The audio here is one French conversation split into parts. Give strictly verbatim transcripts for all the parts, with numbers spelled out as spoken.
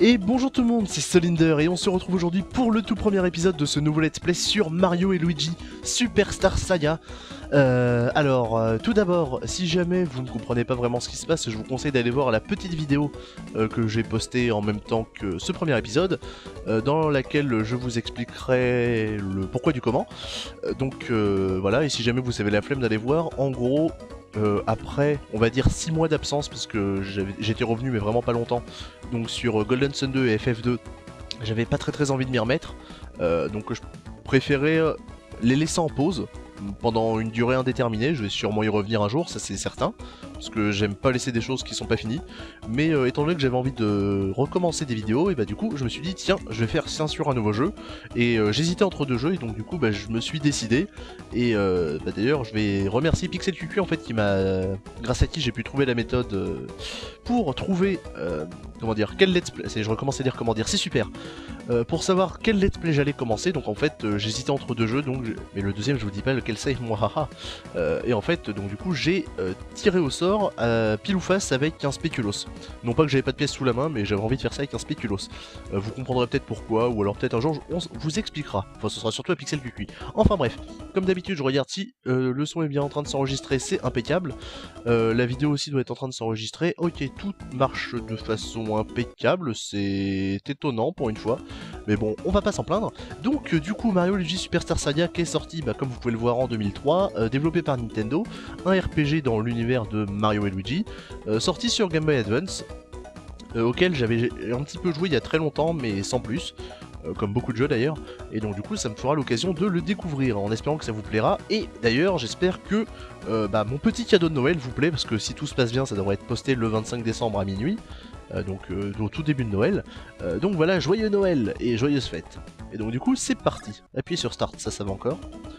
Et bonjour tout le monde, c'est Solinder et on se retrouve aujourd'hui pour le tout premier épisode de ce nouveau let's play sur Mario et Luigi Superstar Saga. Euh, alors, euh, tout d'abord, si jamais vous ne comprenez pas vraiment ce qui se passe, je vous conseille d'aller voir la petite vidéo euh, que j'ai postée en même temps que ce premier épisode, euh, dans laquelle je vous expliquerai le pourquoi du comment. Euh, donc euh, voilà, et si jamais vous avez la flemme d'aller voir, en gros... Euh, après, on va dire six mois d'absence, parce que j'étais revenu mais vraiment pas longtemps, donc sur Golden Sun deux et F F deux, j'avais pas très très envie de m'y remettre, euh, donc je préférais les laisser en pause pendant une durée indéterminée. Je vais sûrement y revenir un jour, ça c'est certain, parce que j'aime pas laisser des choses qui sont pas finies, mais euh, étant donné que j'avais envie de recommencer des vidéos, et bah du coup je me suis dit tiens, je vais faire ça sur un nouveau jeu, et euh, j'hésitais entre deux jeux, et donc du coup bah, je me suis décidé, et euh, bah, d'ailleurs je vais remercier Pixel Q Q en fait, qui m'a, grâce à qui j'ai pu trouver la méthode euh, pour trouver, euh, comment dire, quel let's play, je recommence à dire comment dire, c'est super, euh, pour savoir quel let's play j'allais commencer. Donc en fait euh, j'hésitais entre deux jeux, donc je... mais le deuxième je vous dis pas lequel c'est, moi haha. Euh, et en fait donc du coup j'ai euh, tiré au sort euh, pile ou face avec un spéculoos. Non pas que j'avais pas de pièces sous la main, mais j'avais envie de faire ça avec un spéculoos. Euh, vous comprendrez peut-être pourquoi, ou alors peut-être un jour on vous expliquera. Enfin ce sera surtout à Pixel Q Q. Enfin bref, comme d'habitude je regarde si euh, le son est bien en train de s'enregistrer, c'est impeccable. Euh, la vidéo aussi doit être en train de s'enregistrer. Ok, tout marche de façon impeccable, c'est étonnant pour une fois. Mais bon, on va pas s'en plaindre. Donc euh, du coup Mario Luigi Superstar Saga qui est sorti, bah, comme vous pouvez le voir, en deux mille trois, euh, développé par Nintendo, un R P G dans l'univers de Mario et Luigi, euh, sorti sur Game Boy Advance, euh, auquel j'avais un petit peu joué il y a très longtemps mais sans plus, euh, comme beaucoup de jeux d'ailleurs, et donc du coup ça me fera l'occasion de le découvrir en espérant que ça vous plaira. Et d'ailleurs j'espère que euh, bah, mon petit cadeau de Noël vous plaît, parce que si tout se passe bien ça devrait être posté le vingt-cinq décembre à minuit. Euh, donc euh, au tout début de Noël, euh, donc voilà, joyeux Noël et joyeuses fêtes. Et donc du coup c'est parti, appuyez sur start, ça ça va encore.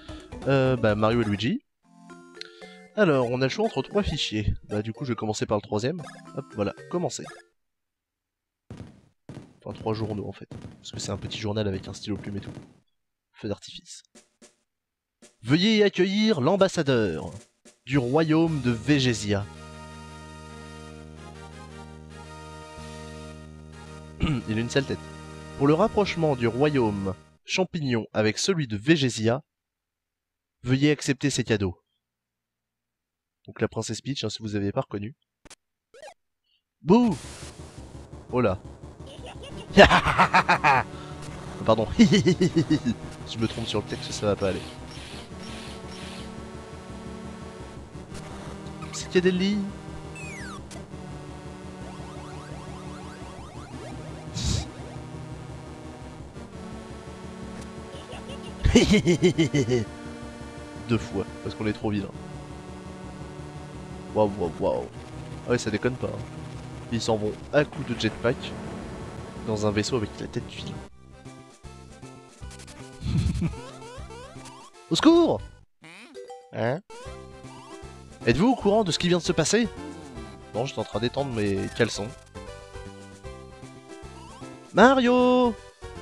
Euh, bah Mario et Luigi. Alors on a le choix entre trois fichiers, bah du coup je vais commencer par le troisième. Hop voilà, commencer. Enfin trois journaux en fait, parce que c'est un petit journal avec un stylo plume et tout. Feu d'artifice. Veuillez accueillir l'ambassadeur du royaume de Végésia. Il a une sale tête. Pour le rapprochement du royaume champignon avec celui de Végésia, veuillez accepter ces cadeaux. Donc la princesse Peach, hein, si vous n'aviez pas reconnu. Bouh. Oh là. Pardon. Je me trompe sur le texte, ça va pas aller. Psychédélie. Deux fois, parce qu'on est trop vilain. Waouh, waouh, waouh. Ah ouais, ça déconne pas. Hein. Ils s'en vont à coup de jetpack dans un vaisseau avec la tête du vilain. Au secours! Hein? Êtes-vous au courant de ce qui vient de se passer? Non, j'étais en train d'étendre mes caleçons. Mario!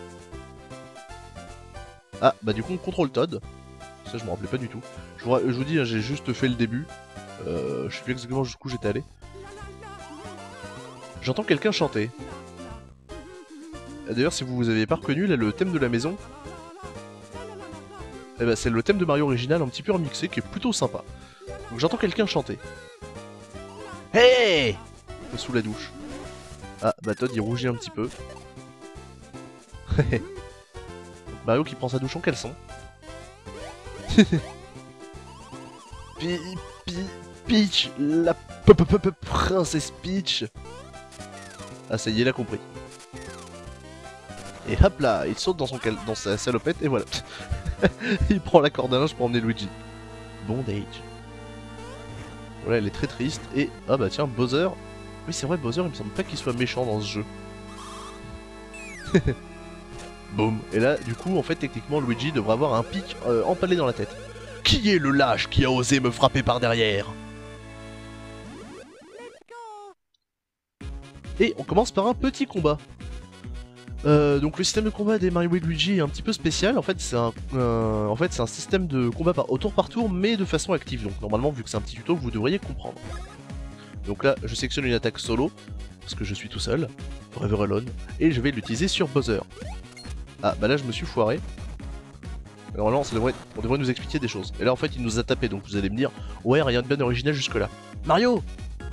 Ah, bah du coup on contrôle Todd. Ça je me rappelais pas du tout. Je vous, je vous dis, hein, j'ai juste fait le début. Euh, je sais plus exactement jusqu'où j'étais allé. J'entends quelqu'un chanter. D'ailleurs, si vous vous avez pas reconnu, là, le thème de la maison, eh ben, c'est le thème de Mario original, un petit peu remixé, qui est plutôt sympa. Donc j'entends quelqu'un chanter. Hey! Sous la douche. Ah, bah Todd il rougit un petit peu. Mario qui prend sa douche en caleçon. Pi, pi, Peach, la p -p -p -p princesse Peach. Ah ça y est, il a compris. Et hop là, il saute dans, son cal dans sa salopette et voilà. Il prend la corde à linge pour emmener Luigi. Bondage. Voilà, elle est très triste. Et ah bah tiens, Bowser. Oui c'est vrai, Bowser, il me semble pas qu'il soit méchant dans ce jeu. Boum. Et là, du coup, en fait, techniquement, Luigi devrait avoir un pic euh, empalé dans la tête. Qui est le lâche qui a osé me frapper par derrière? Et on commence par un petit combat. Euh, donc le système de combat des Mario et Luigi est un petit peu spécial. En fait, c'est un, euh, en fait, c'est un système de combat par, au tour par tour, mais de façon active. Donc normalement, vu que c'est un petit tuto, vous devriez comprendre. Donc là, je sélectionne une attaque solo. parce que je suis tout seul, forever alone, et je vais l'utiliser sur Bowser. Ah bah là je me suis foiré. Normalement ça devrait... on devrait nous expliquer des choses. Et là en fait il nous a tapé, donc vous allez me dire, ouais rien de bien original jusque là. Mario!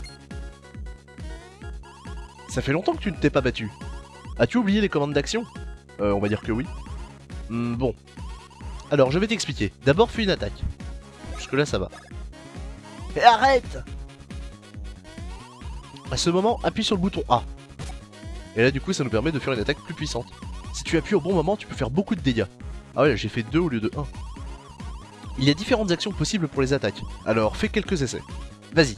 Ça fait longtemps que tu ne t'es pas battu. As-tu oublié les commandes d'action? Euh, on va dire que oui. Hmm, bon. Alors, je vais t'expliquer. D'abord, fais une attaque. Jusque là, ça va. Et arrête! À ce moment, appuie sur le bouton A. Et là, du coup, ça nous permet de faire une attaque plus puissante. Si tu appuies au bon moment, tu peux faire beaucoup de dégâts. Ah ouais, j'ai fait deux au lieu de un. Il y a différentes actions possibles pour les attaques. Alors, fais quelques essais. Vas-y.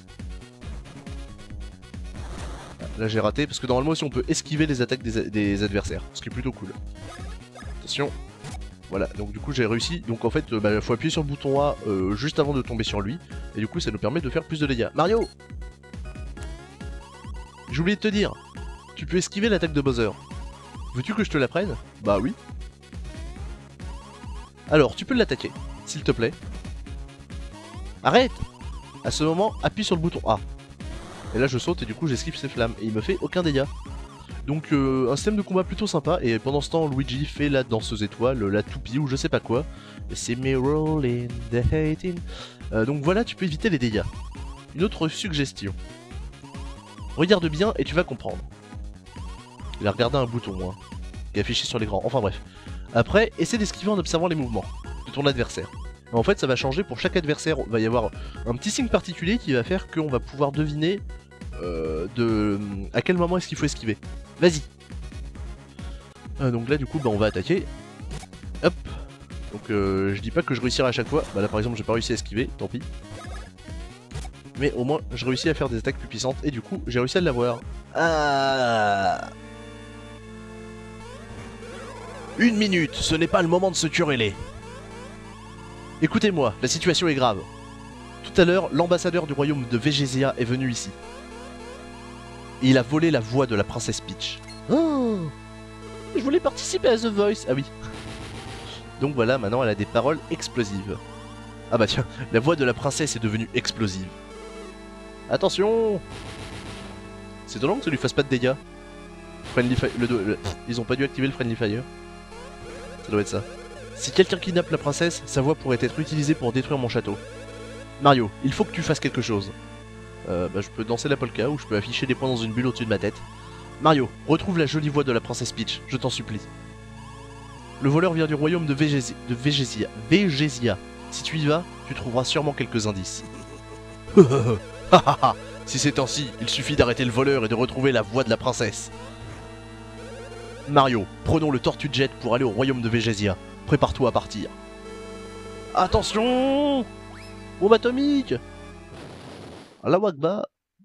Là j'ai raté parce que normalement aussi on peut esquiver les attaques des, des adversaires, ce qui est plutôt cool. Attention. Voilà, donc du coup j'ai réussi. Donc en fait, il bah, faut appuyer sur le bouton A euh, juste avant de tomber sur lui. Et du coup ça nous permet de faire plus de dégâts. Mario! J'ai oublié de te dire, tu peux esquiver l'attaque de Bowser. Veux-tu que je te la prenne? Bah oui. Alors, tu peux l'attaquer, s'il te plaît. Arrête! À ce moment, appuie sur le bouton A. Et là je saute et du coup j'esquive ses flammes et il me fait aucun dégât. Donc euh, un système de combat plutôt sympa. Et pendant ce temps Luigi fait la danseuse étoile, la toupie ou je sais pas quoi. C'est me rolling the hating. Euh, donc voilà, tu peux éviter les dégâts. Une autre suggestion. Regarde bien et tu vas comprendre. Il a regardé un bouton hein, qui est affiché sur l'écran, enfin bref. Après, essaie d'esquiver en observant les mouvements de ton adversaire. En fait ça va changer pour chaque adversaire, il va y avoir un petit signe particulier qui va faire qu'on va pouvoir deviner euh, de à quel moment est-ce qu'il faut esquiver. Vas-y. euh, Donc là du coup bah, on va attaquer. Hop. Donc euh, je dis pas que je réussirai à chaque fois, bah là par exemple j'ai pas réussi à esquiver, tant pis. Mais au moins je réussis à faire des attaques plus puissantes et du coup j'ai réussi à l'avoir. Ah. Une minute, ce n'est pas le moment de se quereller. Écoutez-moi, la situation est grave. Tout à l'heure, l'ambassadeur du royaume de Végésia est venu ici. Et il a volé la voix de la princesse Peach. Oh, je voulais participer à The Voice. Ah oui. Donc voilà, maintenant elle a des paroles explosives. Ah bah tiens, la voix de la princesse est devenue explosive. Attention! C'est étonnant que ça lui fasse pas de dégâts. Friendly Fire... Le, le... Ils ont pas dû activer le Friendly Fire. Ça doit être ça. Si quelqu'un kidnappe la princesse, sa voix pourrait être utilisée pour détruire mon château. Mario, il faut que tu fasses quelque chose. Euh, bah je peux danser la polka ou je peux afficher des points dans une bulle au-dessus de ma tête. Mario, retrouve la jolie voix de la princesse Peach, je t'en supplie. Le voleur vient du royaume de Végésia. De Végésia. Végésia. Si tu y vas, tu trouveras sûrement quelques indices. Si c'est ainsi, il suffit d'arrêter le voleur et de retrouver la voix de la princesse. Mario, prenons le Tortue Jet pour aller au royaume de Végésia. Prépare-toi à partir. Attention! Bombe atomique! Allahu Akbar.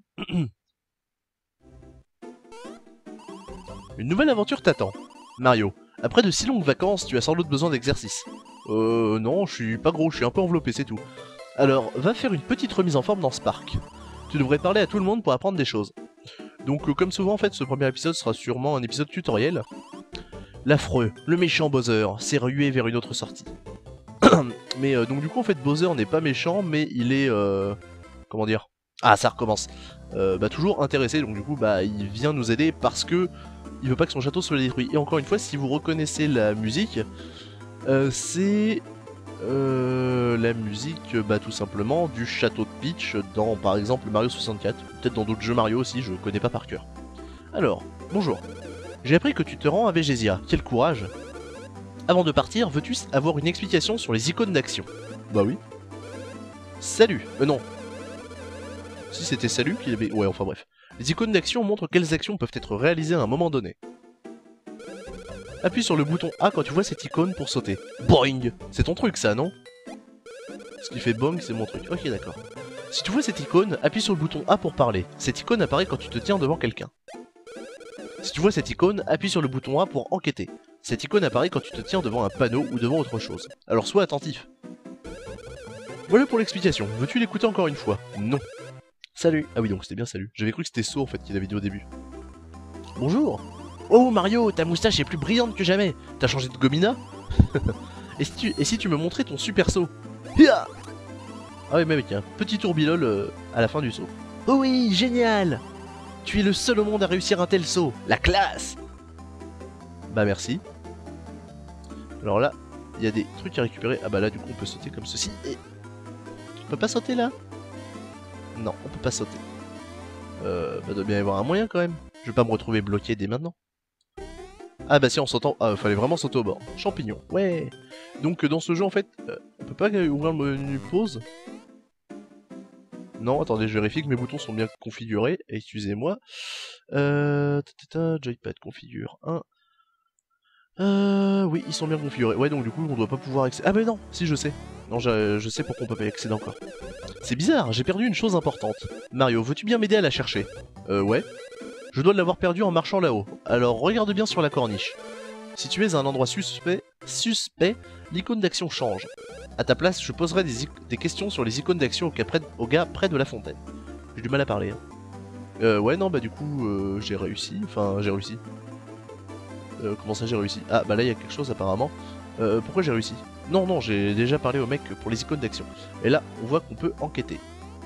Une nouvelle aventure t'attend. Mario, après de si longues vacances, tu as sans doute besoin d'exercice. Euh non, je suis pas gros, je suis un peu enveloppé, c'est tout. Alors, va faire une petite remise en forme dans ce parc. Tu devrais parler à tout le monde pour apprendre des choses. Donc euh, comme souvent en fait, ce premier épisode sera sûrement un épisode tutoriel. L'affreux, le méchant Bowser, s'est rué vers une autre sortie. Mais euh, donc du coup en fait Bowser n'est pas méchant, mais il est... Euh, comment dire? Ah ça recommence. Euh, bah toujours intéressé, donc du coup bah il vient nous aider parce que il veut pas que son château soit détruit. Et encore une fois, si vous reconnaissez la musique, euh, c'est... Euh, la musique, bah tout simplement, du château de Peach dans par exemple Mario soixante-quatre, peut-être dans d'autres jeux Mario aussi, je connais pas par cœur. Alors, bonjour. J'ai appris que tu te rends à Végésia, quel courage. Avant de partir, veux-tu avoir une explication sur les icônes d'action? Bah oui. Salut, euh non. Si c'était salut qu'il avait... Ouais, enfin bref. Les icônes d'action montrent quelles actions peuvent être réalisées à un moment donné. Appuie sur le bouton A quand tu vois cette icône pour sauter. Boing! C'est ton truc ça, non? Ce qui fait bong, c'est mon truc. Ok, d'accord. Si tu vois cette icône, appuie sur le bouton A pour parler. Cette icône apparaît quand tu te tiens devant quelqu'un. Si tu vois cette icône, appuie sur le bouton A pour enquêter. Cette icône apparaît quand tu te tiens devant un panneau ou devant autre chose. Alors sois attentif. Voilà pour l'explication. Veux-tu l'écouter encore une fois? Non. Salut. Ah oui, donc c'était bien salut. J'avais cru que c'était So en fait qu'il avait dit au début. Bonjour. Oh Mario, ta moustache est plus brillante que jamais. T'as changé de gomina? et, si tu, et si tu me montrais ton super saut? Ah oui, mais avec un petit tourbilol euh, à la fin du saut. Oh oui, génial. Tu es le seul au monde à réussir un tel saut. La classe. Bah merci. Alors là, il y a des trucs à récupérer. Ah bah là, du coup, on peut sauter comme ceci. Et... on peut pas sauter là? Non, on peut pas sauter. Euh, bah doit bien y avoir un moyen quand même. Je vais pas me retrouver bloqué dès maintenant. Ah bah si, en sautant... Ah, fallait vraiment sauter au bord. Champignon, ouais. Donc dans ce jeu, en fait, euh, on peut pas ouvrir le menu pause. Non, attendez, je vérifie que mes boutons sont bien configurés. Excusez-moi. Euh... Joypad configure un. Euh... Oui, ils sont bien configurés. Ouais, donc du coup, on doit pas pouvoir accéder... Ah bah non, si, je sais. Non, je, je sais pourquoi on peut pas y accéder encore. C'est bizarre, j'ai perdu une chose importante. Mario, veux-tu bien m'aider à la chercher? Euh, ouais. Je dois l'avoir perdue en marchant là-haut. Alors regarde bien sur la corniche. Si tu es à un endroit suspect, suspect, l'icône d'action change. À ta place, je poserai des, des questions sur les icônes d'action au, au gars près de la fontaine. J'ai du mal à parler. Hein. Euh, ouais, non, bah du coup, euh, j'ai réussi. Enfin, j'ai réussi. Euh, comment ça, j'ai réussi? Ah, bah là, il y a quelque chose apparemment. Euh, pourquoi j'ai réussi? Non, non, j'ai déjà parlé au mec pour les icônes d'action. Et là, on voit qu'on peut enquêter.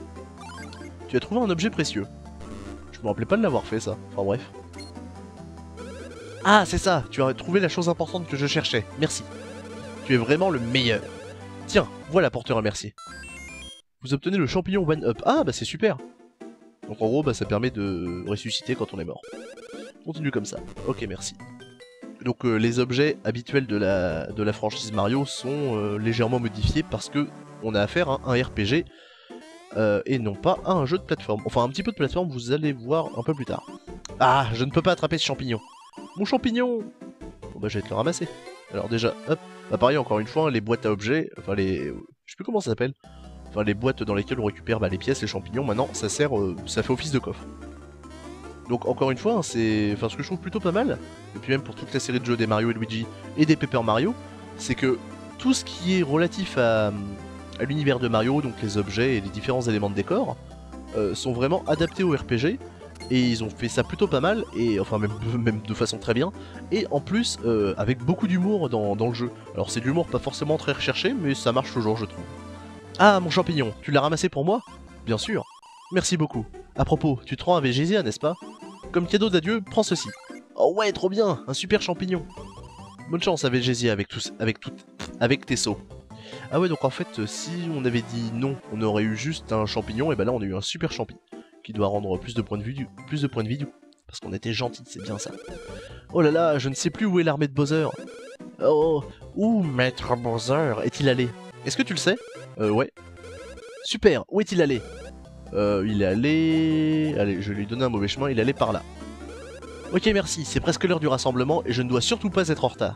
Tu as trouvé un objet précieux. Je me rappelais pas de l'avoir fait, ça. Enfin, bref. Ah, c'est ça. Tu as trouvé la chose importante que je cherchais. Merci. Tu es vraiment le meilleur. Tiens, voilà pour te remercier. Vous obtenez le champignon One Up. Ah, bah c'est super. Donc en gros, bah ça permet de ressusciter quand on est mort. Continue comme ça. Ok, merci. Donc euh, les objets habituels de la, de la franchise Mario sont euh, légèrement modifiés parce que on a affaire à un R P G euh, et non pas à un jeu de plateforme. Enfin un petit peu de plateforme, vous allez voir un peu plus tard. Ah, je ne peux pas attraper ce champignon. Mon champignon. Bon bah je vais te le ramasser. Alors déjà, hop, bah pareil encore une fois, les boîtes à objets, enfin les... je sais plus comment ça s'appelle. Enfin les boîtes dans lesquelles on récupère bah, les pièces, les champignons, maintenant ça sert, euh, ça fait office de coffre. Donc encore une fois, hein, c'est, enfin ce que je trouve plutôt pas mal, et puis même pour toute la série de jeux des Mario et Luigi et des Paper Mario, c'est que tout ce qui est relatif à, à l'univers de Mario, donc les objets et les différents éléments de décor, euh, sont vraiment adaptés au R P G, et ils ont fait ça plutôt pas mal, et enfin même, même de façon très bien, et en plus euh, avec beaucoup d'humour dans, dans le jeu. Alors c'est de l'humour pas forcément très recherché, mais ça marche toujours je trouve. Ah mon champignon, tu l'as ramassé pour moi? Bien sûr. Merci beaucoup. À propos, tu te rends à Végésia, n'est-ce pas? Comme cadeau d'adieu, prends ceci. Oh ouais, trop bien, un super champignon. Bonne chance à Végésia avec, tous, avec, tout, avec tes sauts. Ah ouais, donc en fait, si on avait dit non, on aurait eu juste un champignon, et bah là on a eu un super champignon. Qui doit rendre plus de points de vue, plus de points de vie, parce qu'on était gentil, c'est bien ça. Oh là là, je ne sais plus où est l'armée de Bowser. Oh, où Maître Bowser est-il allé? Est-ce que tu le sais? Euh, ouais. Super, où est-il allé? Euh, il est allé... Allez, je lui ai donné un mauvais chemin, il est allé par là. Ok, merci, c'est presque l'heure du rassemblement et je ne dois surtout pas être en retard.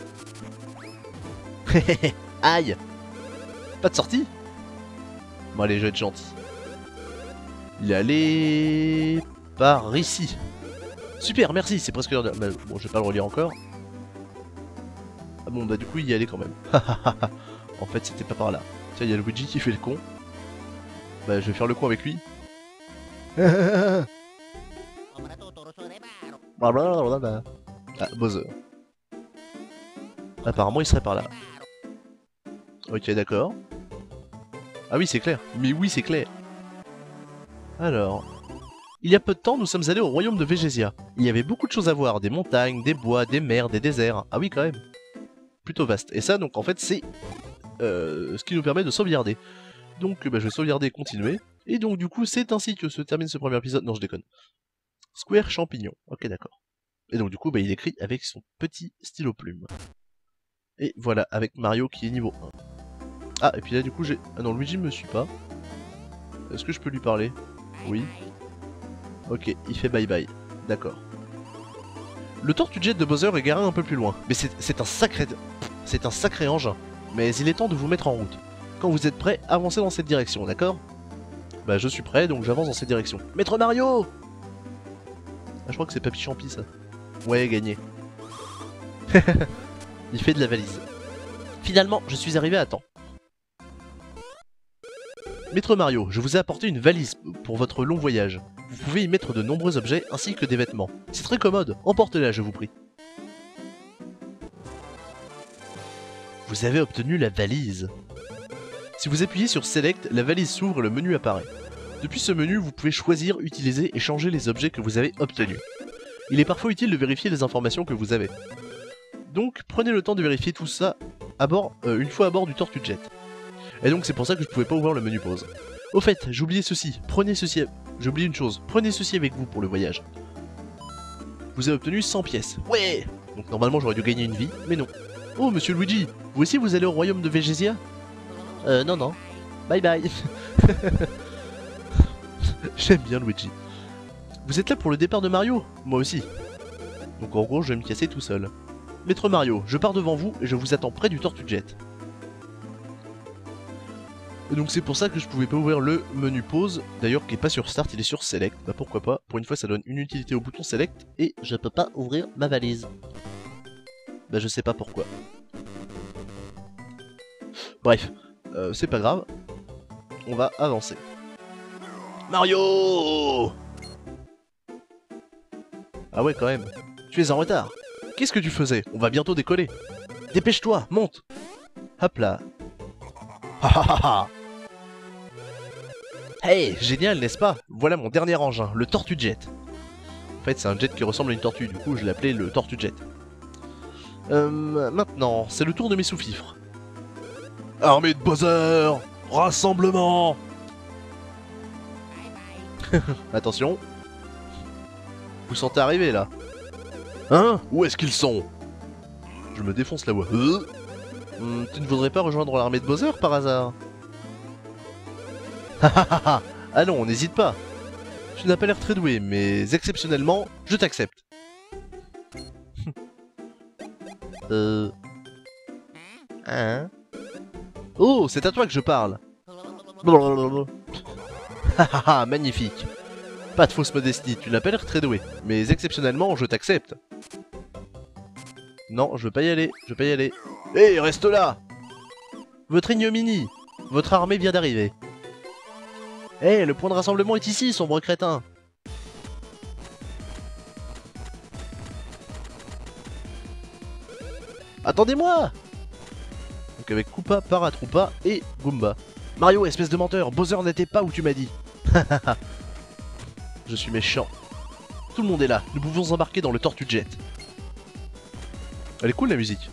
Aïe. Pas de sortie? Bon allez, je vais être gentil. Il est allé... par ici. Super, merci, c'est presque l'heure de... Bah, bon, je vais pas le relire encore. Ah bon, bah du coup, il y allait quand même. En fait, c'était pas par là. Tiens, il y a Luigi qui fait le con. Bah, je vais faire le con avec lui. Ah, Bowser. Apparemment, il serait par là. Ok, d'accord. Ah oui, c'est clair. Mais oui, c'est clair. Alors... Il y a peu de temps, nous sommes allés au royaume de Végésia. Il y avait beaucoup de choses à voir, des montagnes, des bois, des mers, des déserts. Ah oui, quand même. Plutôt vaste. Et ça, donc, en fait, c'est euh, ce qui nous permet de sauvegarder. Donc, bah, je vais sauvegarder et continuer. Et donc, du coup, c'est ainsi que se termine ce premier épisode. Non, je déconne. Square champignon. Ok, d'accord. Et donc, du coup, bah, il écrit avec son petit stylo plume. Et voilà, avec Mario qui est niveau un. Ah, et puis là, du coup, j'ai... Ah non, Luigi me suit pas. Est-ce que je peux lui parler? Oui. Ok, il fait bye bye. D'accord. Le tortue jet de Bowser est garé un peu plus loin. Mais c'est un sacré... C'est un sacré engin. Mais il est temps de vous mettre en route. Quand vous êtes prêts, avancez dans cette direction, d'accord? Bah je suis prêt, donc j'avance dans cette direction. Maître Mario! Ah, je crois que c'est Papy Champi, ça. Ouais, gagné. Il fait de la valise. Finalement, je suis arrivé à temps. Maître Mario, je vous ai apporté une valise pour votre long voyage. Vous pouvez y mettre de nombreux objets ainsi que des vêtements. C'est très commode, emportez-la, je vous prie. Vous avez obtenu la valise. Si vous appuyez sur Select, la valise s'ouvre et le menu apparaît. Depuis ce menu, vous pouvez choisir, utiliser et changer les objets que vous avez obtenus. Il est parfois utile de vérifier les informations que vous avez. Donc prenez le temps de vérifier tout ça à bord, euh, une fois à bord du Tortue Jet. Et donc c'est pour ça que je pouvais pas ouvrir le menu pause. Au fait, j'ai oublié ceci, prenez ceci, j'ai oublié une chose, prenez ceci avec vous pour le voyage. Vous avez obtenu cent pièces, ouais. Donc normalement j'aurais dû gagner une vie, mais non. Oh monsieur Luigi, vous aussi vous allez au royaume de Végésia? Euh non non, bye bye. J'aime bien Luigi. Vous êtes là pour le départ de Mario? Moi aussi. Donc en gros je vais me casser tout seul. Maître Mario, je pars devant vous et je vous attends près du Tortue Jet. Et donc c'est pour ça que je pouvais pas ouvrir le menu pause, d'ailleurs qui est pas sur Start, il est sur Select, bah pourquoi pas, pour une fois ça donne une utilité au bouton Select, et je peux pas ouvrir ma valise. Bah je sais pas pourquoi. Bref, euh, c'est pas grave, on va avancer. Mario! Ah ouais quand même, tu es en retard. Qu'est-ce que tu faisais? On va bientôt décoller. Dépêche-toi, monte. Hop là. Ha ha ha ha. Hey, génial, n'est-ce pas? Voilà mon dernier engin, le Tortue Jet. En fait, c'est un jet qui ressemble à une tortue, du coup je l'ai appelé le Tortue Jet. Euh, maintenant, c'est le tour de mes sous-fifres. Armée de Bowser, rassemblement. Attention. Vous sentez arriver là? Hein? Où est-ce qu'ils sont? Je me défonce la voix. Euh hum, tu ne voudrais pas rejoindre l'armée de Bowser par hasard? Ah non, n'hésite pas. Tu n'as pas l'air très doué, mais exceptionnellement, je t'accepte. euh... Hein? Oh, c'est à toi que je parle. Hahaha, magnifique. Pas de fausse modestie, tu n'as pas l'air très doué, mais exceptionnellement, je t'accepte. Non, je veux pas y aller, je veux pas y aller. Hé, hey, reste là! Votre ignominie! Votre armée vient d'arriver. Hé, hey, le point de rassemblement est ici, sombre crétin! Attendez-moi! Donc avec Koopa, Paratroupa et Goomba. Mario, espèce de menteur, Bowser n'était pas où tu m'as dit. Je suis méchant. Tout le monde est là, nous pouvons embarquer dans le Tortue Jet. Elle est cool la musique.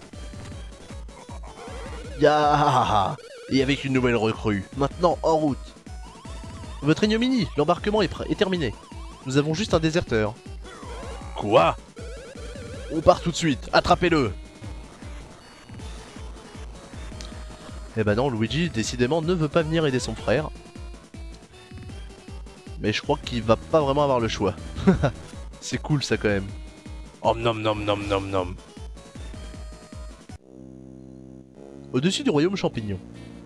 Ya! Et avec une nouvelle recrue. Maintenant en route. Votre ignominie, l'embarquement est, est terminé. Nous avons juste un déserteur. Quoi? On part tout de suite, attrapez-le. Eh ben non, Luigi décidément ne veut pas venir aider son frère. Mais je crois qu'il va pas vraiment avoir le choix. C'est cool ça quand même. Om nom nom nom nom nom. Au-dessus du royaume champignon.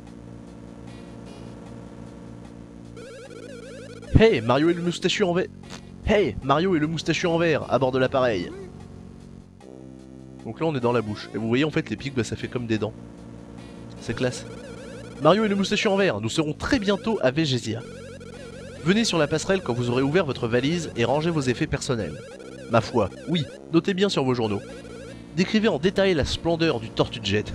Hey, Mario et le moustachu en vert. Hey, Mario et le moustachu en vert à bord de l'appareil. Donc là on est dans la bouche. Et vous voyez en fait les pics, bah, ça fait comme des dents. C'est classe. Mario et le moustachu en vert, nous serons très bientôt à Végésia. Venez sur la passerelle quand vous aurez ouvert votre valise et rangé vos effets personnels. Ma foi, oui, notez bien sur vos journaux. Décrivez en détail la splendeur du Tortue Jet.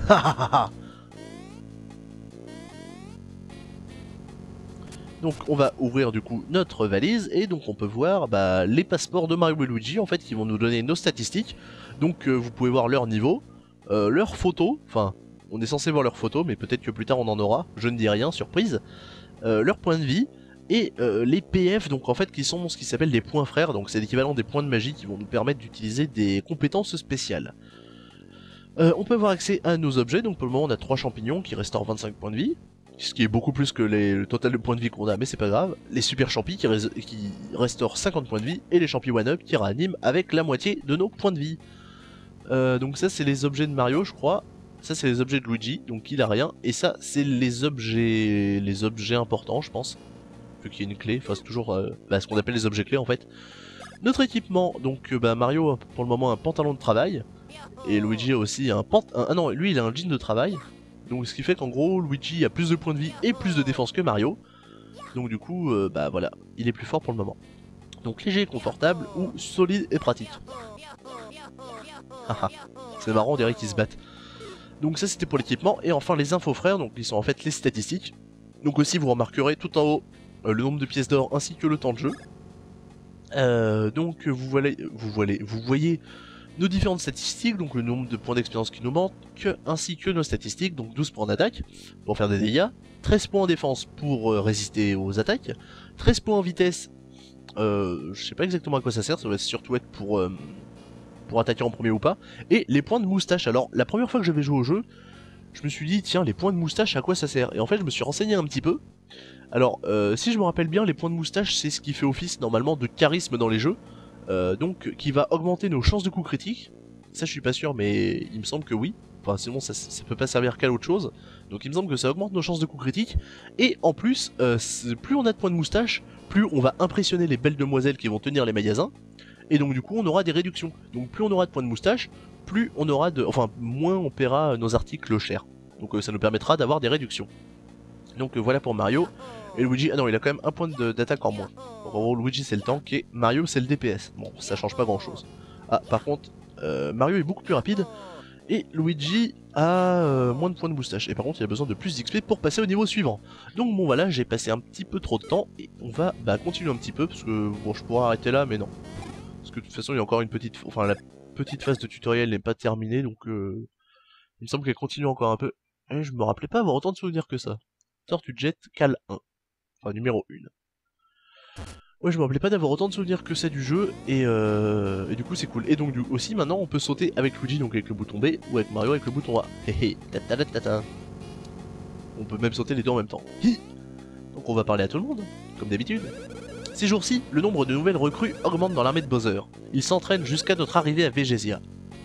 Donc on va ouvrir du coup notre valise et donc on peut voir bah, les passeports de Mario et Luigi en fait qui vont nous donner nos statistiques. Donc euh, vous pouvez voir leur niveau, euh, leurs photos, enfin on est censé voir leurs photos mais peut-être que plus tard on en aura, je ne dis rien, surprise. Euh, leur point de vie et euh, les P F donc en fait qui sont ce qui s'appelle des points frères, donc c'est l'équivalent des points de magie qui vont nous permettre d'utiliser des compétences spéciales. Euh, on peut avoir accès à nos objets, donc pour le moment on a trois champignons qui restaurent vingt-cinq points de vie. Ce qui est beaucoup plus que les, le total de points de vie qu'on a, mais c'est pas grave. Les super champis qui, qui restaurent cinquante points de vie, et les champis one-up qui réaniment avec la moitié de nos points de vie. Euh, donc ça c'est les objets de Mario je crois. Ça c'est les objets de Luigi, donc il a rien. Et ça c'est les objets les objets importants je pense. Vu qu'il y a une clé, enfin c'est toujours euh, bah, ce qu'on appelle les objets clés en fait. Notre équipement, donc euh, bah, Mario a pour le moment un pantalon de travail. Et Luigi a aussi un pantalon... Ah non, lui il a un jean de travail. Donc ce qui fait qu'en gros Luigi a plus de points de vie et plus de défense que Mario. Donc du coup euh, bah voilà, il est plus fort pour le moment. Donc léger et confortable ou solide et pratique. C'est marrant, on dirait qu'ils se battent. Donc ça c'était pour l'équipement. Et enfin les infos frères, donc ils sont en fait les statistiques. Donc aussi vous remarquerez tout en haut euh, le nombre de pièces d'or ainsi que le temps de jeu. Euh, donc vous, voyez, vous, voyez, vous voyez nos différentes statistiques, donc le nombre de points d'expérience qui nous manque, ainsi que nos statistiques, donc douze points d'attaque pour faire des dégâts, treize points en défense pour euh, résister aux attaques, treize points en vitesse, euh, je sais pas exactement à quoi ça sert, ça va surtout être pour, euh, pour attaquer en premier ou pas, et les points de moustache. Alors la première fois que j'avais joué au jeu, je me suis dit tiens les points de moustache à quoi ça sert, et en fait je me suis renseigné un petit peu. Alors euh, si je me rappelle bien, les points de moustache c'est ce qui fait office normalement de charisme dans les jeux. Euh, donc qui va augmenter nos chances de coups critiques. Ça je suis pas sûr mais il me semble que oui. Enfin sinon ça, ça peut pas servir qu'à autre chose. Donc il me semble que ça augmente nos chances de coups critiques. Et en plus, euh, plus on a de points de moustache, plus on va impressionner les belles demoiselles qui vont tenir les magasins. Et donc du coup on aura des réductions. Donc plus on aura de points de moustache, plus on aura de... Enfin moins on paiera nos articles cher. Donc euh, ça nous permettra d'avoir des réductions. Donc euh, voilà pour Mario. Et Luigi, ah non il a quand même un point d'attaque en moins. En gros Luigi c'est le tank et Mario c'est le D P S. Bon ça change pas grand chose. Ah par contre euh, Mario est beaucoup plus rapide. Et Luigi a euh, moins de points de moustache. Et par contre il a besoin de plus d'X P pour passer au niveau suivant. Donc bon voilà j'ai passé un petit peu trop de temps. Et on va bah, continuer un petit peu. Parce que bon je pourrais arrêter là mais non. Parce que de toute façon il y a encore une petite... Enfin la petite phase de tutoriel n'est pas terminée. Donc euh, il me semble qu'elle continue encore un peu. Et je me rappelais pas avoir autant de souvenirs que ça. Tortue Jet, Cal un. Enfin numéro un. Ouais je me rappelais pas d'avoir autant de souvenirs que ça du jeu et, euh, et du coup c'est cool. Et donc du, aussi maintenant on peut sauter avec Luigi donc avec le bouton B ou avec Mario avec le bouton A. Hé hé, on peut même sauter les deux en même temps. Hi. Donc on va parler à tout le monde, comme d'habitude. Ces jours-ci, le nombre de nouvelles recrues augmente dans l'armée de Bowser. Ils s'entraînent jusqu'à notre arrivée à Vegesia.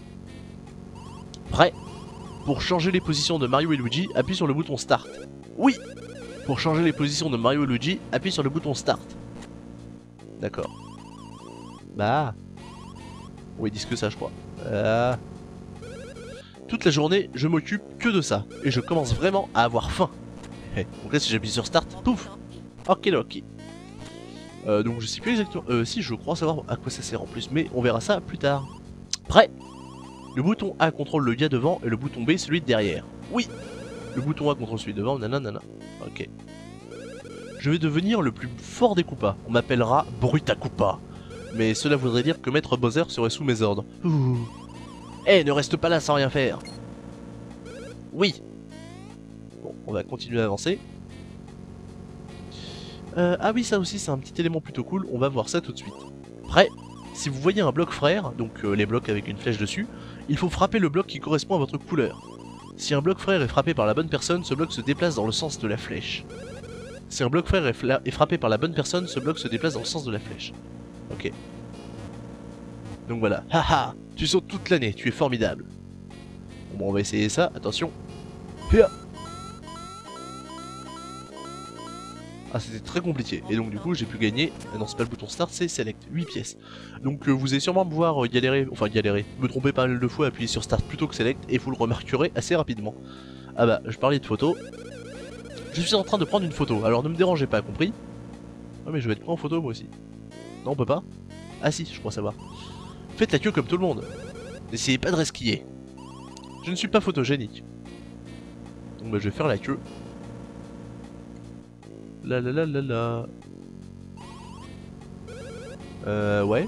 Prêt? Pour changer les positions de Mario et Luigi, appuie sur le bouton Start. Oui. Pour changer les positions de Mario et Luigi, appuie sur le bouton Start. D'accord. Bah. Oui, ils disent que ça, je crois. Euh... Toute la journée, je m'occupe que de ça. Et je commence vraiment à avoir faim. Donc là, si j'appuie sur Start, pouf. Ok, ok. Euh, donc je sais plus exactement... Euh, si, je crois savoir à quoi ça sert en plus. Mais on verra ça plus tard. Prêt? Le bouton A contrôle le gars devant et le bouton B celui de derrière. Oui. Le bouton A contrôle celui devant, nanana. Ok. Je vais devenir le plus fort des Koopas. On m'appellera Bruta Koopa. Mais cela voudrait dire que Maître Bowser serait sous mes ordres. Ouh. Eh, ne reste pas là sans rien faire. Oui. Bon, on va continuer à avancer. Euh, ah oui, ça aussi c'est un petit élément plutôt cool. On va voir ça tout de suite. Prêt? Si vous voyez un bloc frère, donc euh, les blocs avec une flèche dessus, il faut frapper le bloc qui correspond à votre couleur. Si un bloc frère est frappé par la bonne personne, ce bloc se déplace dans le sens de la flèche. Si un bloc frère est, est frappé par la bonne personne, ce bloc se déplace dans le sens de la flèche. Ok. Donc voilà. Haha, tu sautes toute l'année, tu es formidable. Bon, bon, on va essayer ça, attention. Hia. Ah, c'était très compliqué. Et donc du coup j'ai pu gagner, ah non c'est pas le bouton start, c'est select, huit pièces. Donc euh, vous allez sûrement me voir euh, galérer, enfin galérer, me tromper pas mal de fois, appuyer sur start plutôt que select, et vous le remarquerez assez rapidement. Ah bah, je parlais de photos. Je suis en train de prendre une photo, alors ne me dérangez pas, compris? Ouais mais je vais être pris en photo moi aussi. Non on peut pas? Ah si, je crois savoir. Faites la queue comme tout le monde. N'essayez pas de resquiller. Je ne suis pas photogénique. Donc bah je vais faire la queue. La la la la la. Euh ouais.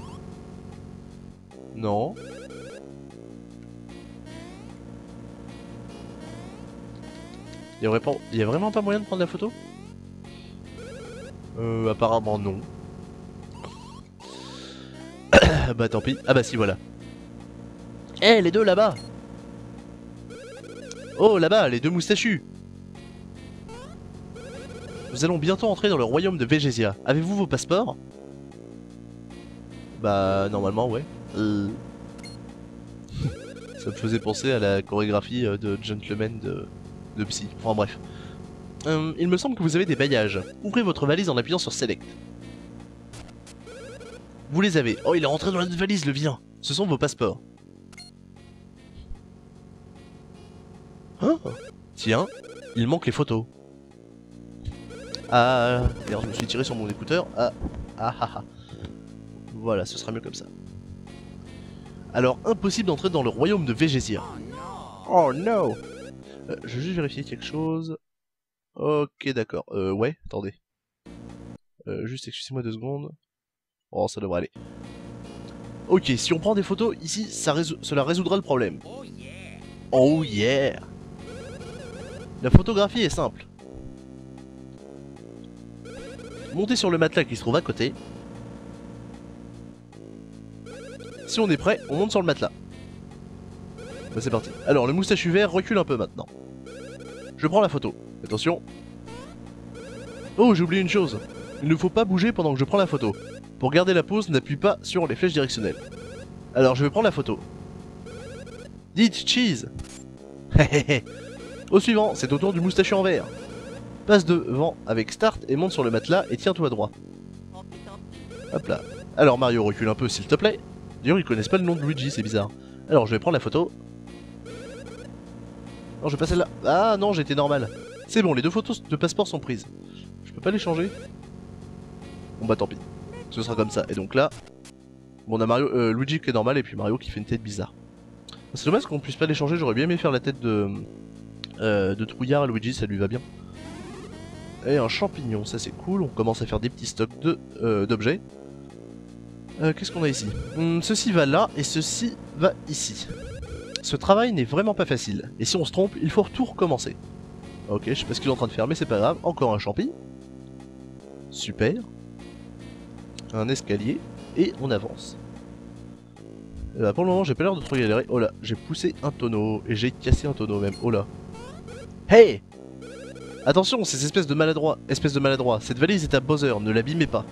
Non. Il y, aurait pas... Il y a vraiment pas moyen de prendre la photo? Euh apparemment non. Bah tant pis. Ah bah si voilà. Eh hey, les deux là-bas. Oh là-bas les deux moustachus. Nous allons bientôt entrer dans le royaume de Vegesia. Avez-vous vos passeports? Bah normalement ouais. Euh... Ça me faisait penser à la chorégraphie de Gentleman de, de Psy. Enfin bref. Euh, il me semble que vous avez des bagages. Ouvrez votre valise en appuyant sur Select. Vous les avez. Oh il est rentré dans la valise le vilain. Ce sont vos passeports. Hein? Tiens, il manque les photos. Ah, d'ailleurs je me suis tiré sur mon écouteur. Ah, ah, ah, ah. Voilà, ce sera mieux comme ça. Alors, impossible d'entrer dans le royaume de Vegesia. Oh no. euh, Je vais juste vérifier quelque chose. Ok, d'accord. Euh, ouais, attendez. Euh, juste excusez-moi deux secondes. Oh, ça devrait aller. Ok, si on prend des photos, ici, ça résou cela résoudra le problème. Oh yeah! La photographie est simple. Montez sur le matelas qui se trouve à côté. Si on est prêt, on monte sur le matelas. Bah, c'est parti. Alors, le moustachu vert recule un peu maintenant. Je prends la photo. Attention. Oh, j'ai oublié une chose. Il ne faut pas bouger pendant que je prends la photo. Pour garder la pose, n'appuie pas sur les flèches directionnelles. Alors, je vais prendre la photo. Dites cheese. Au suivant, c'est au tour du moustachu en vert. Passe devant avec start et monte sur le matelas et tiens-toi droit. Hop là. Alors Mario, recule un peu s'il te plaît. D'ailleurs, ils connaissent pas le nom de Luigi, c'est bizarre. Alors, je vais prendre la photo. Non, je vais pas celle-là. Ah non, j'étais normal. C'est bon, les deux photos de passeport sont prises. Je peux pas les changer? Bon bah tant pis. Ce sera comme ça. Et donc là, bon, on a Mario, euh, Luigi qui est normal et puis Mario qui fait une tête bizarre. C'est dommage qu'on puisse pas les changer. J'aurais bien aimé faire la tête de euh, de trouillard à Luigi, ça lui va bien. Et un champignon, ça c'est cool. On commence à faire des petits stocks de euh, d'objets. Euh, Qu'est-ce qu'on a ici? hum, Ceci va là et ceci va ici. Ce travail n'est vraiment pas facile. Et si on se trompe, il faut tout recommencer. Ok, je sais pas ce qu'il est en train de faire, mais c'est pas grave. Encore un champi. Super. Un escalier. Et on avance. Et bah pour le moment, j'ai pas l'air de trop galérer. Oh là, j'ai poussé un tonneau. Et j'ai cassé un tonneau même. Oh là. Hey! Attention, ces espèces de maladroits. Espèces de maladroits. Cette valise est à Bowser, ne l'abîmez pas.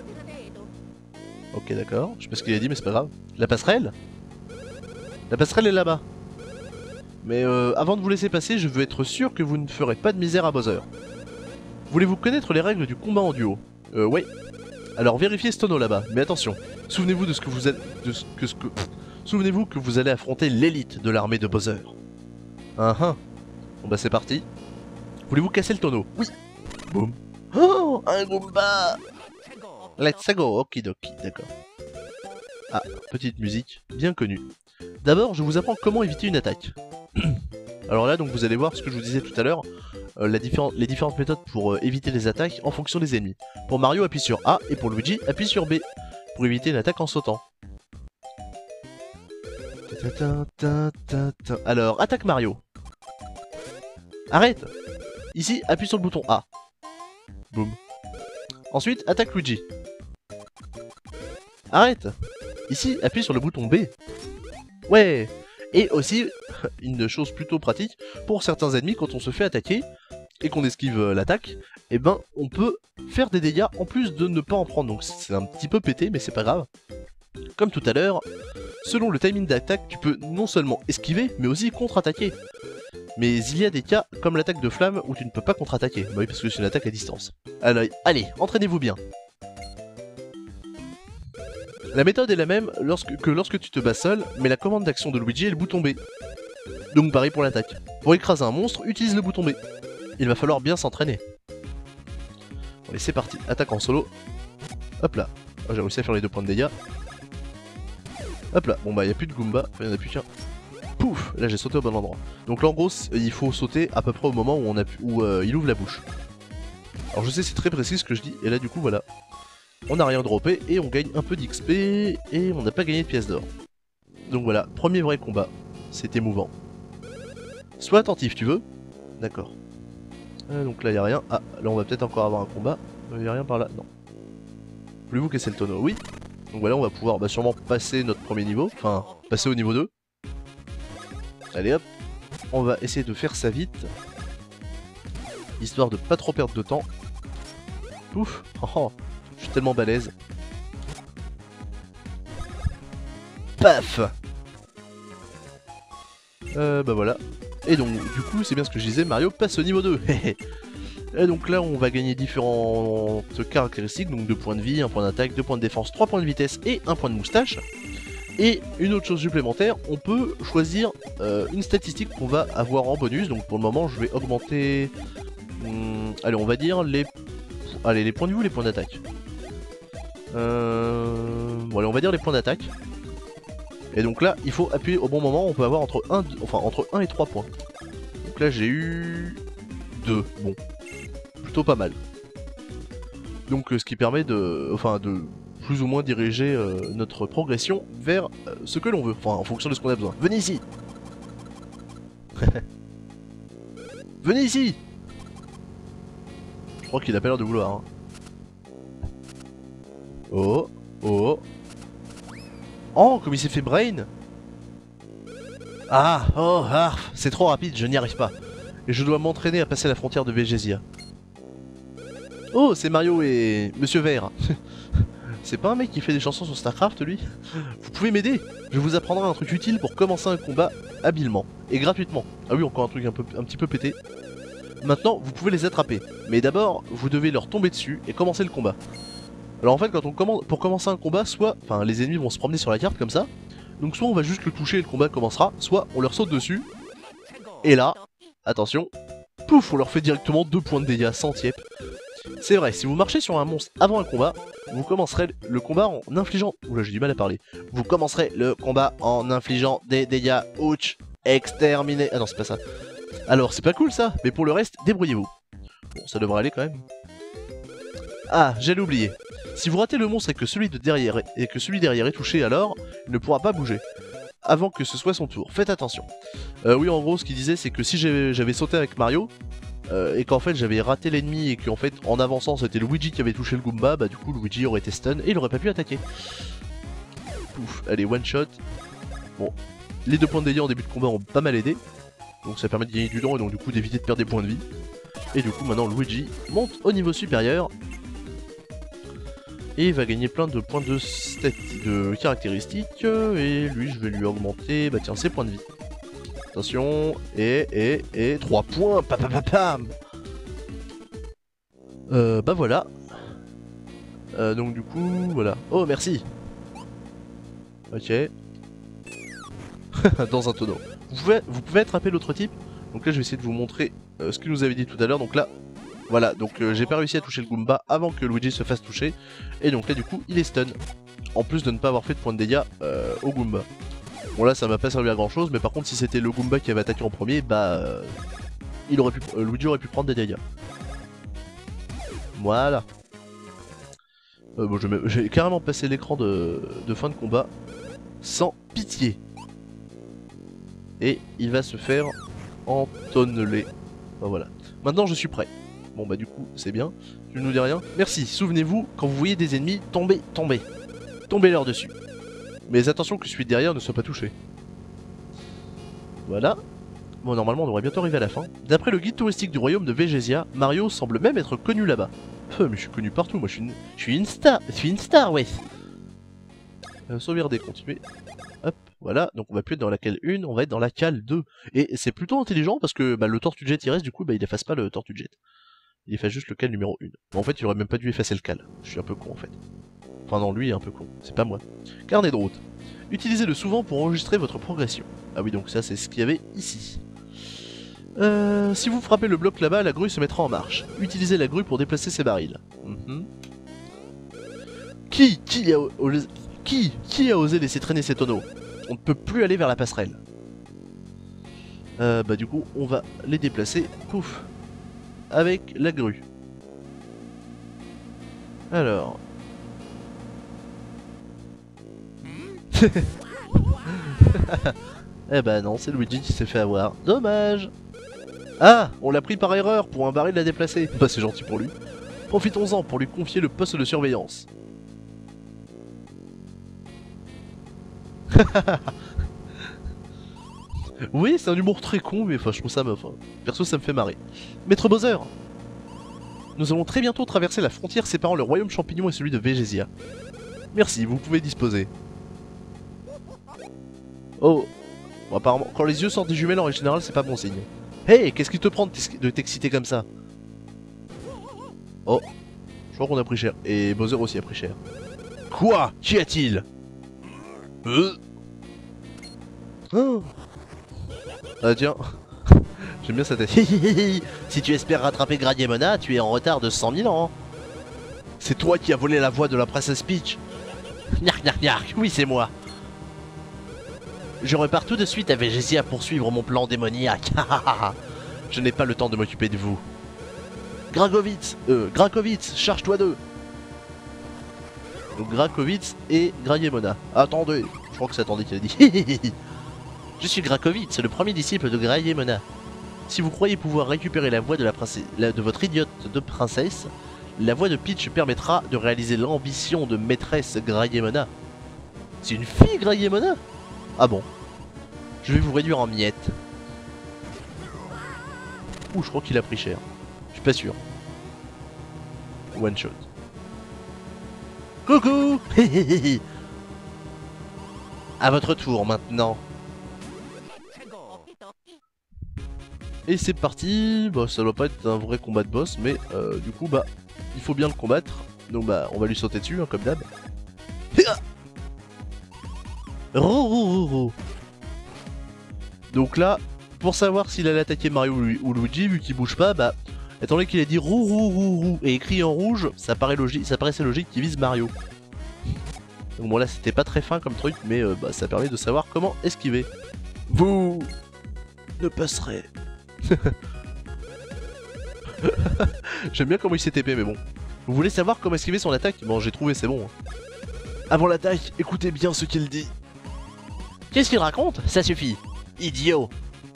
Ok, d'accord. Je sais pas ce qu'il a dit, mais c'est pas grave. La passerelle? La passerelle est là-bas. Mais euh, avant de vous laisser passer, je veux être sûr que vous ne ferez pas de misère à Bowser. Voulez-vous connaître les règles du combat en duo? Euh, ouais. Alors vérifiez ce tonneau là-bas, mais attention. Souvenez-vous de ce que vous allez... De ce que ce que... Souvenez-vous que vous allez affronter l'élite de l'armée de Bowser. Ah ah. Bon bah c'est parti. Voulez-vous casser le tonneau? Oui. Boum. Oh, un Goomba. Let's go, okidoki, d'accord. Ah, petite musique, bien connue. D'abord, je vous apprends comment éviter une attaque. Alors là, donc vous allez voir ce que je vous disais tout à l'heure, euh, la différen- les différentes méthodes pour euh, éviter les attaques en fonction des ennemis. Pour Mario, appuie sur A, et pour Luigi, appuie sur B, pour éviter une attaque en sautant. Alors, attaque Mario. Arrête. Ici, appuie sur le bouton A. Boum. Ensuite, attaque Luigi. Arrête. Ici, appuie sur le bouton B. Ouais. Et aussi, une chose plutôt pratique, pour certains ennemis, quand on se fait attaquer, et qu'on esquive euh, l'attaque, et ben, on peut faire des dégâts en plus de ne pas en prendre. Donc c'est un petit peu pété, mais c'est pas grave. Comme tout à l'heure, selon le timing d'attaque, tu peux non seulement esquiver, mais aussi contre-attaquer. Mais il y a des cas, comme l'attaque de flamme, où tu ne peux pas contre-attaquer. Bah oui, parce que c'est une attaque à distance. Alors, allez, entraînez-vous bien. La méthode est la même lorsque, que lorsque tu te bats seul, mais la commande d'action de Luigi est le bouton B. Donc pareil pour l'attaque. Pour écraser un monstre, utilise le bouton B. Il va falloir bien s'entraîner. Allez, c'est parti. Attaque en solo. Hop là. Oh, j'ai réussi à faire les deux points de dégâts. Hop là. Bon bah, il n'y a plus de Goomba. Enfin, il n'y en a plus qu'un. Pouf. Là, j'ai sauté au bon endroit. Donc là, en gros, il faut sauter à peu près au moment où, on a pu, où euh, il ouvre la bouche. Alors je sais, c'est très précis ce que je dis. Et là, du coup, voilà. On n'a rien droppé et on gagne un peu d'X P et on n'a pas gagné de pièces d'or. Donc voilà, premier vrai combat. C'est émouvant. Sois attentif, tu veux? D'accord. Euh, donc là, il n'y a rien. Ah, là, on va peut-être encore avoir un combat. Il n'y a rien par là, non. Voulez-vous casser le tonneau? Oui. Donc voilà, on va pouvoir bah, sûrement passer notre premier niveau. Enfin, passer au niveau deux. Allez hop. On va essayer de faire ça vite. Histoire de pas trop perdre de temps. Ouf. Oh, oh. Je suis tellement balèze. Paf. Euh, bah voilà. Et donc, du coup, c'est bien ce que je disais, Mario passe au niveau deux. Et donc là, on va gagner différentes caractéristiques. Donc deux points de vie, un point d'attaque, deux points de défense, trois points de vitesse et un point de moustache. Et une autre chose supplémentaire, on peut choisir euh, une statistique qu'on va avoir en bonus. Donc pour le moment, je vais augmenter... Hum, allez, on va dire les... Allez, les points de vue ou les points d'attaque. Euh... Bon, allez, on va dire les points d'attaque. Et donc là, il faut appuyer au bon moment, on peut avoir entre un, enfin, entre un et trois points. Donc là, j'ai eu deux. Bon, plutôt pas mal. Donc euh, ce qui permet de, enfin, de plus ou moins diriger euh, notre progression vers euh, ce que l'on veut, enfin en fonction de ce qu'on a besoin. Venez ici. Venez ici. Je crois qu'il a pas l'air de vouloir. Hein. Oh, oh. Oh, comme il s'est fait brain. Ah, oh, ah, c'est trop rapide, je n'y arrive pas. Et je dois m'entraîner à passer la frontière de Végésia. Oh, c'est Mario et Monsieur Vert. C'est pas un mec qui fait des chansons sur Starcraft, lui? Vous pouvez m'aider? Je vous apprendrai un truc utile pour commencer un combat habilement et gratuitement. Ah oui, encore un truc un, peu, un petit peu pété. Maintenant, vous pouvez les attraper. Mais d'abord, vous devez leur tomber dessus et commencer le combat. Alors en fait, quand on commence, pour commencer un combat, soit, enfin, les ennemis vont se promener sur la carte comme ça. Donc soit on va juste le toucher et le combat commencera, soit on leur saute dessus. Et là, attention, pouf, on leur fait directement deux points de dégâts sans tiep. C'est vrai, si vous marchez sur un monstre avant un combat, vous commencerez le combat en infligeant... Oula, j'ai du mal à parler. Vous commencerez le combat en infligeant des dégâts. Ouch, exterminé. Ah non, c'est pas ça. Alors, c'est pas cool ça, mais pour le reste, débrouillez-vous. Bon, ça devrait aller quand même. Ah, j'allais oublier. Si vous ratez le monstre et que celui de derrière est, et que celui derrière est touché, alors il ne pourra pas bouger avant que ce soit son tour. Faites attention. Euh, oui, en gros, ce qu'il disait, c'est que si j'avais sauté avec Mario euh, et qu'en fait j'avais raté l'ennemi et qu'en fait en avançant c'était Luigi qui avait touché le Goomba, bah du coup Luigi aurait été stun et il aurait pas pu attaquer. Pouf, allez, one shot. Bon, les deux points de dégâts en début de combat ont pas mal aidé, donc ça permet de gagner du temps et donc du coup d'éviter de perdre des points de vie. Et du coup maintenant Luigi monte au niveau supérieur. Et il va gagner plein de points de, stat de caractéristiques. Et lui, je vais lui augmenter, bah tiens, ses points de vie. Attention, et, et, et, trois points, pam, pam, pam, pam. Euh, bah voilà. Euh, donc du coup, voilà. Oh, merci. Ok. Dans un tonneau. Vous pouvez, vous pouvez attraper l'autre type. Donc là, je vais essayer de vous montrer euh, ce que nous avait dit tout à l'heure. Donc là... Voilà, donc euh, j'ai pas réussi à toucher le Goomba avant que Luigi se fasse toucher. Et donc là du coup il est stun. En plus de ne pas avoir fait de points de dégâts euh, au Goomba. Bon là ça m'a pas servi à grand chose, mais par contre si c'était le Goomba qui avait attaqué en premier, bah euh, il aurait pu, euh, Luigi aurait pu prendre des dégâts. Voilà. Euh, bon, j'ai carrément passé l'écran de, de fin de combat sans pitié. Et il va se faire entonneler. Bah, voilà. Maintenant je suis prêt. Bon bah du coup c'est bien, je ne nous dis rien. Merci, souvenez-vous, quand vous voyez des ennemis, tombez, tombez. Tombez leur dessus. Mais attention que celui de derrière ne soit pas touché. Voilà. Bon normalement on devrait bientôt arriver à la fin. D'après le guide touristique du royaume de Végésia, Mario semble même être connu là-bas. Euh, mais je suis connu partout, moi je suis une, je suis une star, je suis une star, ouais. Euh, sauvegarder, continuer. Hop, voilà, donc on va plus être dans la cale un, on va être dans la cale deux. Et c'est plutôt intelligent parce que bah, le Tortue Jet il reste, du coup bah, il efface pas le Tortue Jet. Il efface juste le cal numéro un. Bon, en fait, il aurait même pas dû effacer le cal. Je suis un peu con en fait. Enfin non, lui est un peu con. C'est pas moi. Carnet de route. Utilisez-le souvent pour enregistrer votre progression. Ah oui, donc ça c'est ce qu'il y avait ici. Euh, si vous frappez le bloc là-bas, la grue se mettra en marche. Utilisez la grue pour déplacer ses barils. Mm-hmm. Qui qui a, qui qui a osé laisser traîner ces tonneaux? On ne peut plus aller vers la passerelle. Euh, bah du coup, on va les déplacer. Pouf. Avec la grue. Alors. Eh ben non, c'est Luigi qui s'est fait avoir. Dommage. Ah, on l'a pris par erreur pour un baril à déplacer. Bah c'est gentil pour lui. Profitons-en pour lui confier le poste de surveillance. Oui, c'est un humour très con, mais enfin, je trouve ça, enfin, perso, ça me fait marrer. Maître Bowser, nous allons très bientôt traverser la frontière séparant le royaume champignon et celui de Végésia. Merci, vous pouvez disposer. Oh, bon, apparemment, quand les yeux sortent des jumelles en général, c'est pas bon signe. Hey, qu'est-ce qui te prend de t'exciter comme ça? Oh, je crois qu'on a pris cher. Et Bowser aussi a pris cher. Quoi? Qu'y a-t-il? Euh oh. Ah tiens, j'aime bien sa tête. Si tu espères rattraper Gradiemona, tu es en retard de cent mille ans. C'est toi qui as volé la voix de la princesse Peach. Nyark nyark nyark, oui c'est moi. Je repars tout de suite à Végésia pour suivre mon plan démoniaque. Je n'ai pas le temps de m'occuper de vous. Gragovitz, euh, Grakovitz, charge-toi d'eux. Donc Grakovitz et Grayemona. Attendez, je crois que c'est attendez qu'il a dit. Je suis Grakovitz, le premier disciple de Grayemona. Si vous croyez pouvoir récupérer la voix de, la princesse, la, de votre idiote de princesse, la voix de Peach permettra de réaliser l'ambition de maîtresse Grayemona. C'est une fille Grayemona? Ah bon. Je vais vous réduire en miettes. Ouh, je crois qu'il a pris cher. Je suis pas sûr. One shot. Coucou. À votre tour maintenant. Et c'est parti. Bah ça doit pas être un vrai combat de boss, mais euh, du coup bah il faut bien le combattre. Donc bah on va lui sauter dessus hein, comme d'hab. Donc là, pour savoir s'il allait attaquer Mario ou Luigi, vu qu'il bouge pas, bah étant donné qu'il a dit rou rou rou rou et écrit en rouge, ça paraît logique, ça paraissait logique qu'il vise Mario. Donc bon là c'était pas très fin comme truc, mais euh, bah ça permet de savoir comment esquiver. Vous ne passerez. J'aime bien comment il s'est T P mais bon. Vous voulez savoir comment esquiver son attaque? Bon j'ai trouvé, c'est bon. Avant l'attaque, écoutez bien ce qu'il dit. Qu'est-ce qu'il raconte? Ça suffit. Idiot.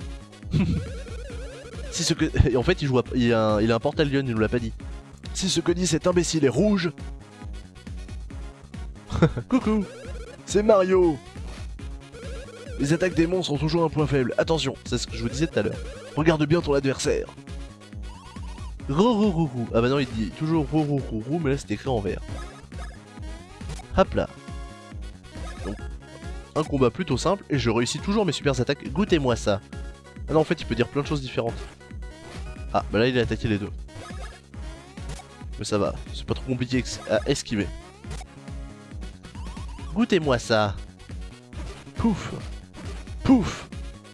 C'est ce que... Et en fait il joue à... il, a un... il a un portal gun, il nous l'a pas dit. C'est ce que dit cet imbécile est rouge. Coucou. C'est Mario. Les attaques des monstres ont toujours un point faible. Attention, c'est ce que je vous disais tout à l'heure. Regarde bien ton adversaire. Rou-rou-rou-rou. Ah bah non, il dit toujours rou-rou-rou-rou, mais là c'est écrit en vert. Hop là. Donc, un combat plutôt simple, et je réussis toujours mes super attaques. Goûtez-moi ça. Ah non, en fait, il peut dire plein de choses différentes. Ah, bah là, il a attaqué les deux. Mais ça va, c'est pas trop compliqué à esquiver. Goûtez-moi ça. Pouf. Pouf.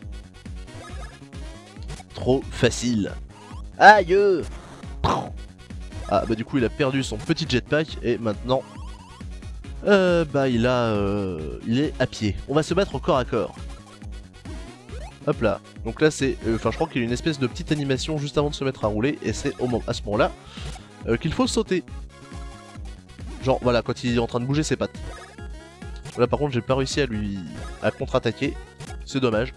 Trop facile. Aïe. Ah bah du coup il a perdu son petit jetpack et maintenant euh, bah il a euh, il est à pied. On va se battre au corps à corps. Hop là. Donc là c'est enfin euh, je crois qu'il y a une espèce de petite animation juste avant de se mettre à rouler et c'est au moment à ce moment là euh, qu'il faut sauter. Genre voilà quand il est en train de bouger ses pattes. Là par contre j'ai pas réussi à lui à contre-attaquer. C'est dommage.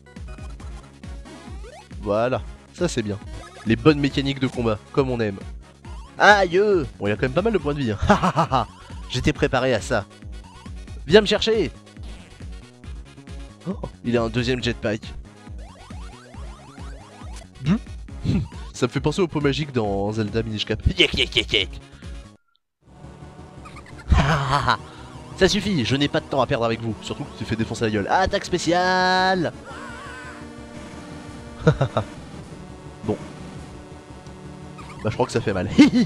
Voilà, ça c'est bien. Les bonnes mécaniques de combat, comme on aime. Aïe. Bon, il y a quand même pas mal de points de vie. Hein. J'étais préparé à ça. Viens me chercher. Oh, il a un deuxième jetpack. Ça me fait penser au pot magique dans Zelda Minish Cap. Yek yek yek yek. Ça suffit, je n'ai pas de temps à perdre avec vous. Surtout que tu fais défoncer la gueule. Attaque spéciale. Bon. Bah je crois que ça fait mal.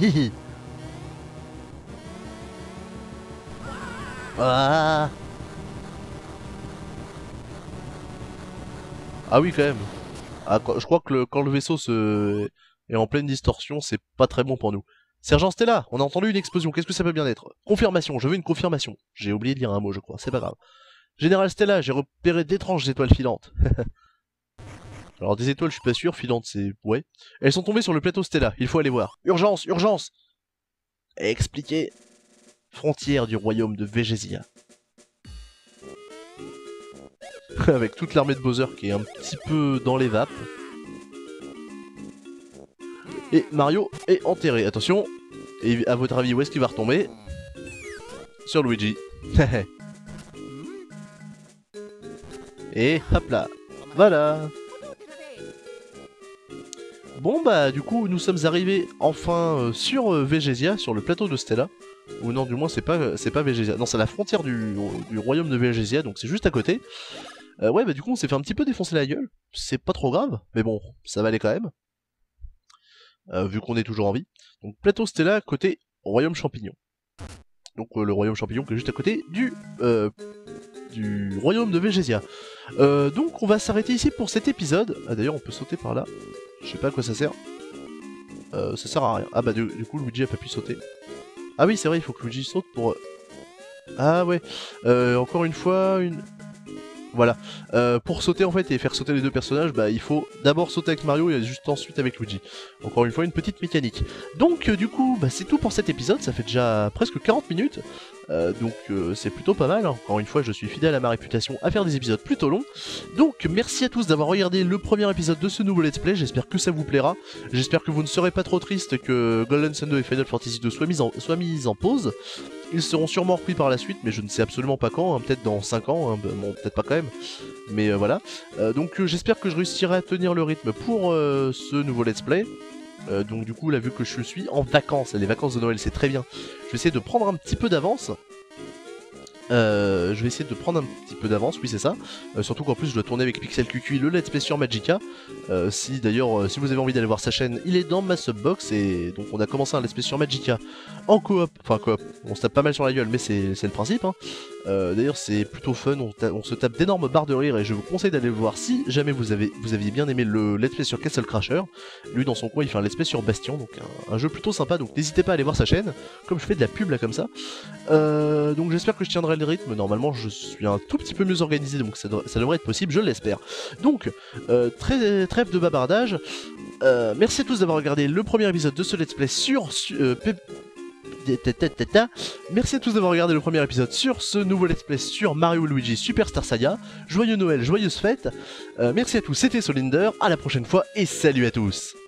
Ah. Ah oui quand même. Ah, je crois que le, quand le vaisseau se... est en pleine distorsion, c'est pas très bon pour nous. Sergent Stella, on a entendu une explosion, qu'est-ce que ça peut bien être? Confirmation, je veux une confirmation. J'ai oublié de lire un mot je crois, c'est pas grave. Général Stella, j'ai repéré d'étranges étoiles filantes. Alors des étoiles je suis pas sûr, filantes c'est... ouais. Elles sont tombées sur le plateau Stella, il faut aller voir. Urgence, urgence. Expliquez. Frontière du royaume de Végésia. Avec toute l'armée de Bowser qui est un petit peu dans les vapes. Et Mario est enterré, attention. Et à votre avis où est-ce qu'il va retomber? Sur Luigi. Et hop là. Voilà. Bon bah du coup nous sommes arrivés enfin euh, sur euh, Végésia, sur le plateau de Stella. Ou non du moins c'est pas c'est pas Végésia. Non c'est la frontière du, du royaume de Végésia, donc c'est juste à côté. Euh, ouais bah du coup on s'est fait un petit peu défoncer la gueule. C'est pas trop grave, mais bon, ça va aller quand même. Euh, vu qu'on est toujours en vie. Donc plateau Stella côté royaume champignon. Donc euh, le royaume champignon qui est juste à côté du euh, du royaume de Végésia. Euh, donc on va s'arrêter ici pour cet épisode. Ah d'ailleurs on peut sauter par là. Je sais pas à quoi ça sert. Euh, ça sert à rien. Ah bah du, du coup Luigi a pas pu sauter. Ah oui c'est vrai il faut que Luigi saute pour... Ah ouais. Euh, encore une fois une... Voilà. Euh, pour sauter en fait et faire sauter les deux personnages, bah il faut d'abord sauter avec Mario et juste ensuite avec Luigi. Encore une fois une petite mécanique. Donc euh, du coup bah c'est tout pour cet épisode, ça fait déjà presque quarante minutes. Euh, donc euh, c'est plutôt pas mal, hein. Encore une fois je suis fidèle à ma réputation à faire des épisodes plutôt longs. Donc merci à tous d'avoir regardé le premier épisode de ce nouveau let's play, j'espère que ça vous plaira. J'espère que vous ne serez pas trop triste que Golden Sun deux et Final Fantasy deux soient mis en, soient mis en pause. Ils seront sûrement repris par la suite, mais je ne sais absolument pas quand, hein, peut-être dans cinq ans, hein, bon peut-être pas quand même, mais euh, voilà. Euh, donc euh, j'espère que je réussirai à tenir le rythme pour euh, ce nouveau let's play. Euh, donc du coup là vu que je suis en vacances, les vacances de Noël c'est très bien, je vais essayer de prendre un petit peu d'avance. Euh, je vais essayer de prendre un petit peu d'avance, oui c'est ça. Euh, surtout qu'en plus je dois tourner avec Pixel Q Q le let's play sur Magicka. Euh, si d'ailleurs, euh, si vous avez envie d'aller voir sa chaîne, il est dans ma subbox. Et donc on a commencé un let's play sur Magicka en coop, enfin coop, on se tape pas mal sur la gueule mais c'est le principe, hein. Euh, d'ailleurs c'est plutôt fun, on, on se tape d'énormes barres de rire et je vous conseille d'aller le voir si jamais vous, avez, vous aviez bien aimé le let's play sur Castle Crasher. Lui dans son coin il fait un let's play sur Bastion, donc un, un jeu plutôt sympa, donc n'hésitez pas à aller voir sa chaîne, comme je fais de la pub là comme ça. Euh, donc j'espère que je tiendrai le rythme, normalement je suis un tout petit peu mieux organisé donc ça, ça devrait être possible, je l'espère. Donc euh, très, trêve de bavardage, euh, merci à tous d'avoir regardé le premier épisode de ce let's play sur... Euh, Merci à tous d'avoir regardé le premier épisode sur ce nouveau let's play sur Mario et Luigi Superstar Saga. Joyeux Noël, joyeuses fêtes. Euh, merci à tous, c'était Solinder, à la prochaine fois et salut à tous.